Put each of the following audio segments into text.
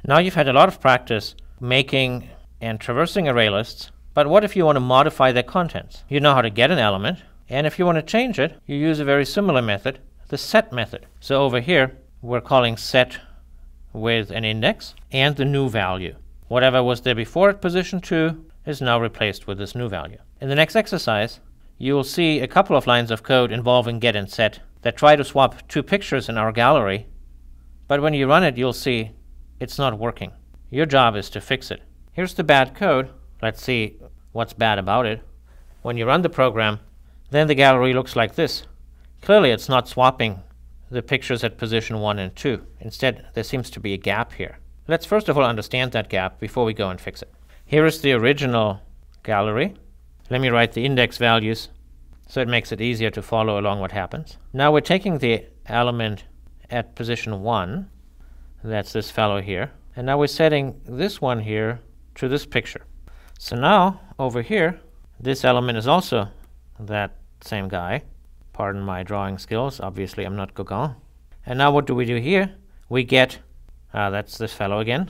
Now you've had a lot of practice making and traversing array lists, but what if you want to modify their contents? You know how to get an element, and if you want to change it, you use a very similar method, the set method. So over here, we're calling set with an index and the new value. Whatever was there before at position 2 is now replaced with this new value. In the next exercise, you will see a couple of lines of code involving get and set that try to swap two pictures in our gallery, but when you run it, you'll see it's not working. Your job is to fix it. Here's the bad code. Let's see what's bad about it. When you run the program, then the gallery looks like this. Clearly, it's not swapping the pictures at position 1 and 2. Instead, there seems to be a gap here. Let's first of all understand that gap before we go and fix it. Here is the original gallery. Let me write the index values so it makes it easier to follow along what happens. Now we're taking the element at position 1, that's this fellow here, and now we're setting this one here to this picture. So now, over here, this element is also that same guy. Pardon my drawing skills, obviously I'm not Gauguin. And now what do we do here? We get, that's this fellow again,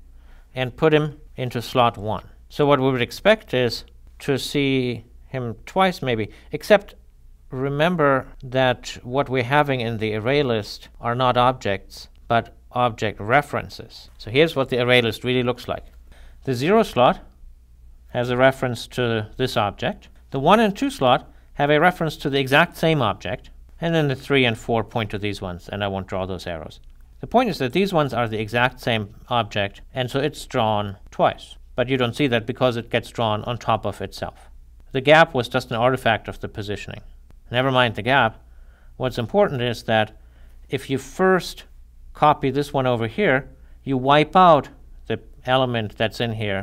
and put him into slot 1. So what we would expect is to see him twice maybe, except remember that what we're having in the array list are not objects, but object references. So here's what the array list really looks like. The 0 slot has a reference to this object. The 1 and 2 slot have a reference to the exact same object, and then the 3 and 4 point to these ones, and I won't draw those arrows. The point is that these ones are the exact same object, and so it's drawn twice. But you don't see that because it gets drawn on top of itself. The gap was just an artifact of the positioning. Never mind the gap. What's important is that if you first copy this one over here, you wipe out the element that's in here,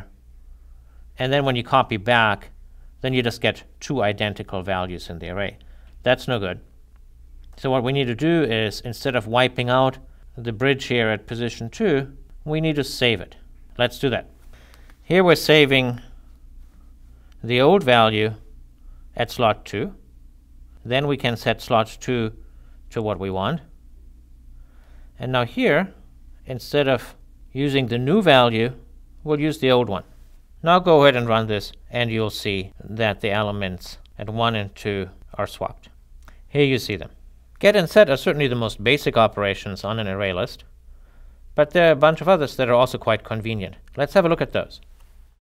and then when you copy back, then you just get two identical values in the array. That's no good. So what we need to do is, instead of wiping out the bridge here at position 2, we need to save it. Let's do that. Here we're saving the old value at slot 2. Then we can set slot 2 to what we want. And now here, instead of using the new value, we'll use the old one. Now go ahead and run this, and you'll see that the elements at 1 and 2 are swapped. Here you see them. Get and set are certainly the most basic operations on an array list, but there are a bunch of others that are also quite convenient. Let's have a look at those.